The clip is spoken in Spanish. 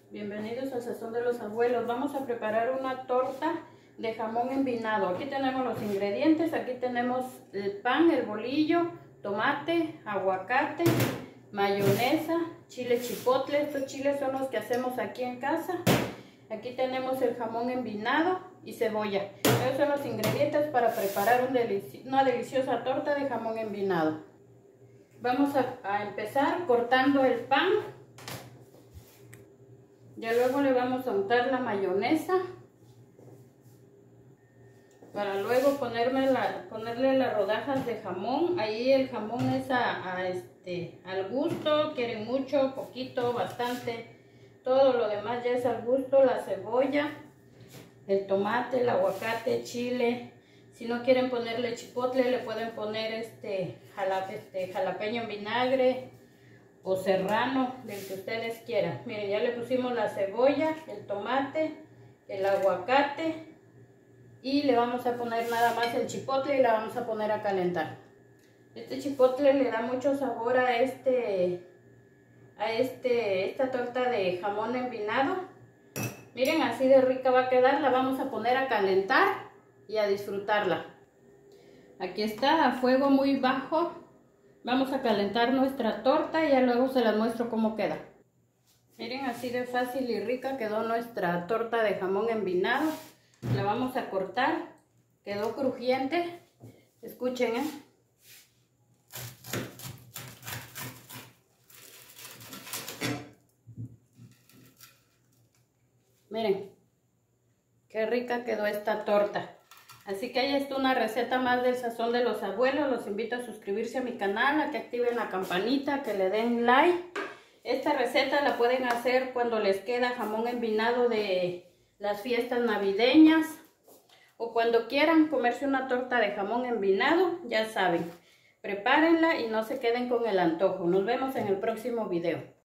Bienvenidos al Sazón de los Abuelos. Vamos a preparar una torta de jamón envinado. Aquí tenemos los ingredientes. Aquí tenemos el pan, el bolillo, tomate, aguacate, mayonesa, chile chipotle. Estos chiles son los que hacemos aquí en casa. Aquí tenemos el jamón envinado y cebolla. Esos son los ingredientes para preparar una deliciosa torta de jamón envinado. Vamos a empezar cortando el pan. Ya luego le vamos a untar la mayonesa para luego ponerle las rodajas de jamón. Ahí el jamón es al gusto, quieren mucho, poquito, bastante. Todo lo demás ya es al gusto. La cebolla, el tomate, el aguacate, chile. Si no quieren ponerle chipotle, le pueden poner jalapeño en vinagre o serrano, del que ustedes quieran. Miren, ya le pusimos la cebolla, el tomate, el aguacate y le vamos a poner nada más el chipotle y la vamos a poner a calentar. Este chipotle le da mucho sabor a esta torta de jamón envinado. Miren, así de rica va a quedar. La vamos a poner a calentar y a disfrutarla. Aquí está, a fuego muy bajo. Vamos a calentar nuestra torta y ya luego se las muestro cómo queda. Miren, así de fácil y rica quedó nuestra torta de jamón envinado. La vamos a cortar. Quedó crujiente. Escuchen, Miren, qué rica quedó esta torta. Así que ahí está una receta más del Sazón de los Abuelos. Los invito a suscribirse a mi canal, a que activen la campanita, que le den like. Esta receta la pueden hacer cuando les queda jamón envinado de las fiestas navideñas o cuando quieran comerse una torta de jamón envinado. Ya saben, prepárenla y no se queden con el antojo. Nos vemos en el próximo video.